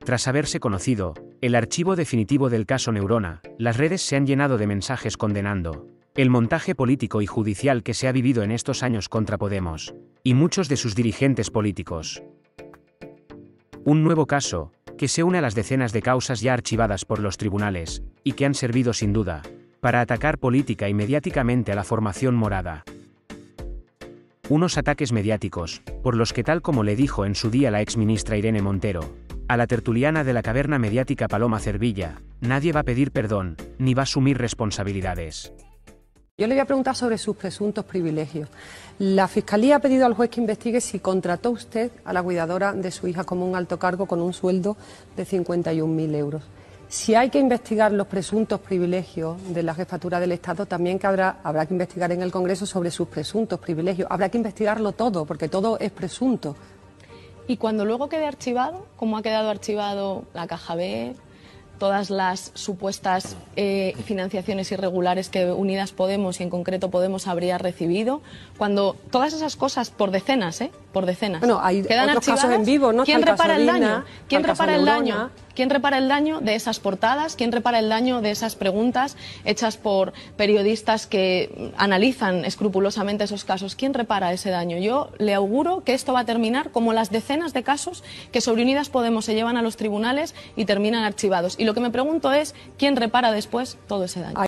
Tras haberse conocido el archivo definitivo del caso Neurona, las redes se han llenado de mensajes condenando el montaje político y judicial que se ha vivido en estos años contra Podemos y muchos de sus dirigentes políticos. Un nuevo caso, que se une a las decenas de causas ya archivadas por los tribunales, y que han servido sin duda para atacar política y mediáticamente a la formación morada. Unos ataques mediáticos, por los que, tal como le dijo en su día la exministra Irene Montero a la tertuliana de la caverna mediática Paloma Cervilla, nadie va a pedir perdón, ni va a asumir responsabilidades. Yo le voy a preguntar sobre sus presuntos privilegios. La Fiscalía ha pedido al juez que investigue si contrató usted a la cuidadora de su hija como un alto cargo con un sueldo de 51.000 euros. Si hay que investigar los presuntos privilegios de la jefatura del Estado, también habrá que investigar en el Congreso sobre sus presuntos privilegios. Habrá que investigarlo todo, porque todo es presunto. Y cuando luego quede archivado, como ha quedado archivado la Caja B, todas las supuestas financiaciones irregulares que Unidas Podemos y en concreto Podemos habría recibido, cuando todas esas cosas por decenas, bueno, hay quedan otros archivadas, casos en vivo, ¿no? ¿quién repara el daño? ¿Quién el caso repara el Neurona. daño? ¿Quién repara el daño de esas portadas? ¿Quién repara el daño de esas preguntas hechas por periodistas que analizan escrupulosamente esos casos? ¿Quién repara ese daño? Yo le auguro que esto va a terminar como las decenas de casos que sobre Unidas Podemos se llevan a los tribunales y terminan archivados. Y lo que me pregunto es, ¿quién repara después todo ese daño?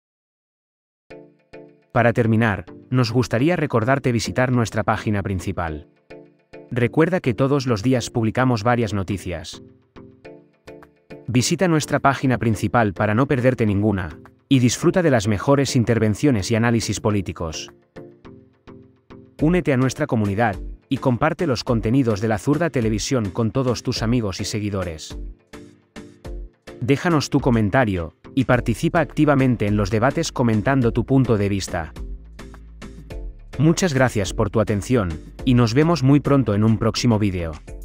Para terminar, nos gustaría recordarte visitar nuestra página principal. Recuerda que todos los días publicamos varias noticias. Visita nuestra página principal para no perderte ninguna, y disfruta de las mejores intervenciones y análisis políticos. Únete a nuestra comunidad, y comparte los contenidos de La Zurda Televisión con todos tus amigos y seguidores. Déjanos tu comentario, y participa activamente en los debates comentando tu punto de vista. Muchas gracias por tu atención, y nos vemos muy pronto en un próximo vídeo.